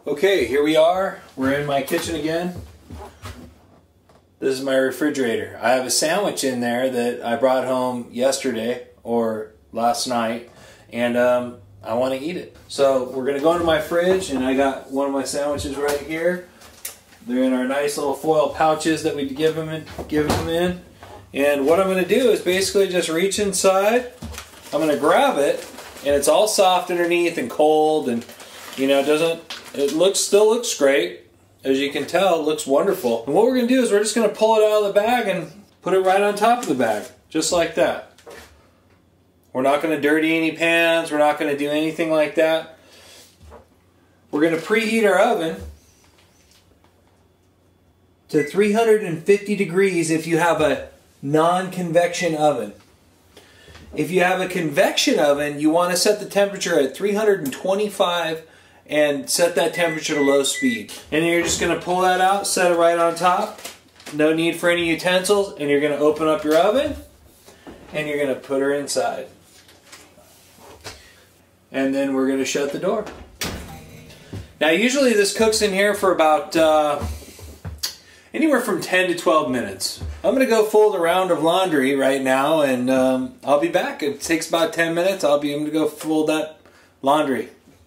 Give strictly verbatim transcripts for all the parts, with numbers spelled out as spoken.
Okay, here we are. We're in my kitchen again. This is my refrigerator. I have a sandwich in there that I brought home yesterday or last night, and um, I want to eat it. So we're going to go into my fridge, and I got one of my sandwiches right here. They're in our nice little foil pouches that we give them in. Give them in. And what I'm going to do is basically just reach inside. I'm going to grab it, and it's all soft underneath and cold, and you know, it doesn't. It looks still looks great. As you can tell, it looks wonderful. And what we're going to do is we're just going to pull it out of the bag and put it right on top of the bag, just like that. We're not going to dirty any pans. We're not going to do anything like that. We're going to preheat our oven to three hundred fifty degrees if you have a non-convection oven. If you have a convection oven, you want to set the temperature at three hundred twenty-five and set that temperature to low speed. And you're just going to pull that out, set it right on top. No need for any utensils, and you're going to open up your oven and you're going to put her inside. And then we're going to shut the door. Now usually this cooks in here for about uh, anywhere from ten to twelve minutes. I'm going to go fold a round of laundry right now, and um, I'll be back. It takes about ten minutes. I'll be able to go fold that laundry.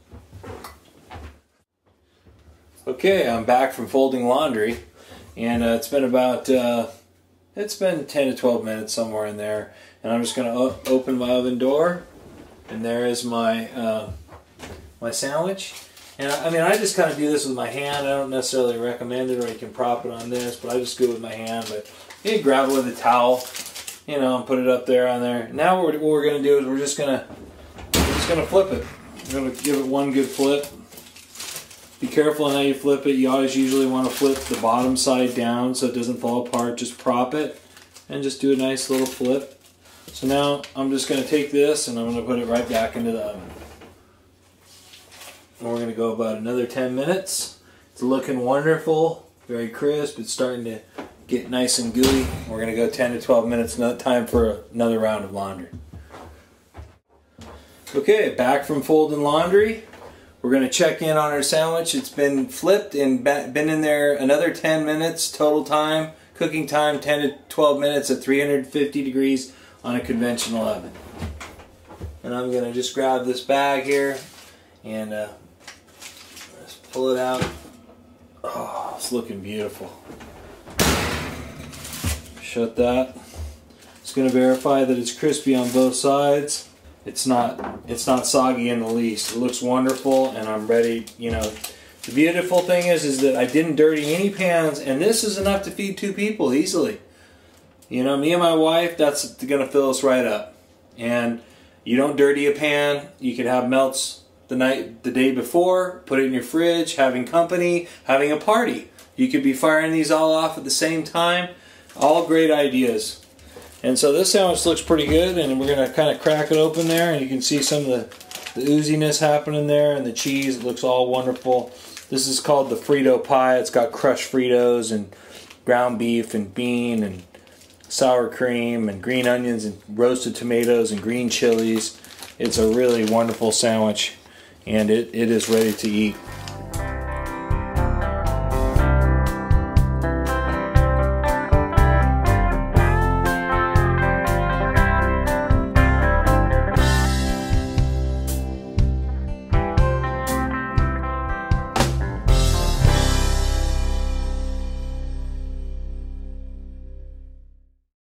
Okay, I'm back from folding laundry, and uh, it's been about, uh, it's been ten to twelve minutes, somewhere in there. And I'm just going to open my oven door, and there is my, uh, my sandwich. And I, I mean, I just kind of do this with my hand. I don't necessarily recommend it, or you can prop it on this, but I just do it with my hand. But you can grab it with a towel, you know, and put it up there on there. Now what we're going to do is we're just going to, we're just going to flip it. We're going to give it one good flip. Be careful on how you flip it. You always usually want to flip the bottom side down so it doesn't fall apart. Just prop it and just do a nice little flip. So now I'm just going to take this and I'm going to put it right back into the oven. And we're going to go about another ten minutes. It's looking wonderful, very crisp. It's starting to get nice and gooey. We're going to go ten to twelve minutes. Not time for another round of laundry. Okay, back from folding laundry. We're going to check in on our sandwich. It's been flipped and been in there another ten minutes total time. Cooking time ten to twelve minutes at three hundred fifty degrees on a conventional oven. And I'm going to just grab this bag here and uh, just pull it out. Oh, it's looking beautiful. Shut that. Just going to verify that it's crispy on both sides. It's not, it's not soggy in the least. It looks wonderful, and I'm ready. You know, the beautiful thing is, is that I didn't dirty any pans, and this is enough to feed two people easily. You know, me and my wife, that's gonna fill us right up. And you don't dirty a pan. You could have melts the night, the day before, put it in your fridge, having company, having a party. You could be firing these all off at the same time. All great ideas. And so this sandwich looks pretty good, and we're going to kind of crack it open there, and you can see some of the, the ooziness happening there, and the cheese. It looks all wonderful. This is called the Frito pie. It's got crushed Fritos and ground beef and bean and sour cream and green onions and roasted tomatoes and green chilies. It's a really wonderful sandwich, and it, it is ready to eat.